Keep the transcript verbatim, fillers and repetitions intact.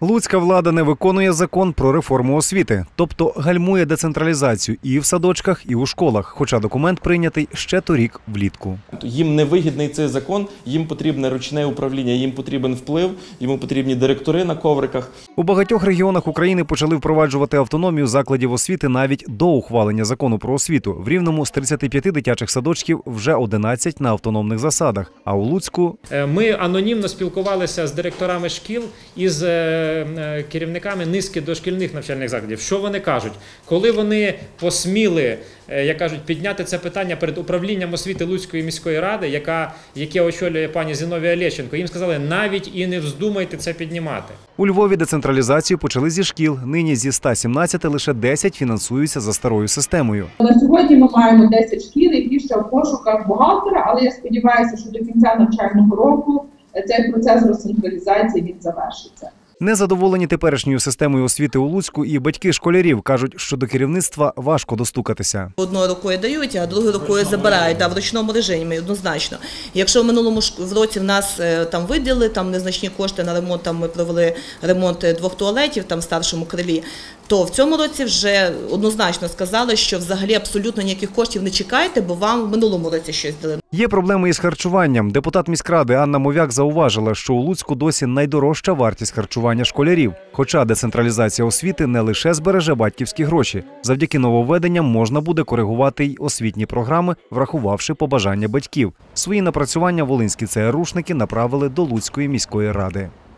Луцька влада не виконує закон про реформу освіти, тобто гальмує децентралізацію і в садочках, і у школах, хоча документ прийнятий ще торік влітку. Їм не вигідний цей закон, їм потрібне ручне управління, їм потрібен вплив, їм потрібні директори на ковриках. У багатьох регіонах України почали впроваджувати автономію закладів освіти навіть до ухвалення закону про освіту. В Рівному з тридцяти п'яти дитячих садочків вже одинадцять на автономних засадах, а у Луцьку… Ми анонімно спілкувалися з директорами шкіл і з керівниками низки дошкільних навчальних закладів. Що вони кажуть? Коли вони посміли, як кажуть, підняти це питання перед управлінням освіти Луцької міської ради, яка, яке очолює пані Зіновія Лещенко, їм сказали, навіть і не вздумайте це піднімати. У Львові децентралізацію почали зі шкіл. Нині зі ста сімнадцяти лише десять фінансуються за старою системою. На сьогодні ми маємо десять шкіл, які ще в пошуках бухгалтера, але я сподіваюся, що до кінця навчального року цей процес розцентралізації він завершиться. Незадоволені теперішньою системою освіти у Луцьку і батьки школярів кажуть, що до керівництва важко достукатися. Одною рукою дають, а другою рукою забирають, да, в ручному режимі, однозначно. Якщо в минулому році в нас там виділили там незначні кошти на ремонт, там ми провели ремонт двох туалетів там в старшому крилі, то в цьому році вже однозначно сказали, що взагалі абсолютно ніяких коштів не чекайте, бо вам в минулому році щось дали. Є проблеми із харчуванням. Депутат міськради Анна Мов'як зауважила, що у Луцьку досі найдорожча вартість харчування школярів. Хоча децентралізація освіти не лише збереже батьківські гроші. Завдяки нововведенням можна буде коригувати й освітні програми, врахувавши побажання батьків. Свої напрацювання волинські ЦРУшники направили до Луцької міської ради.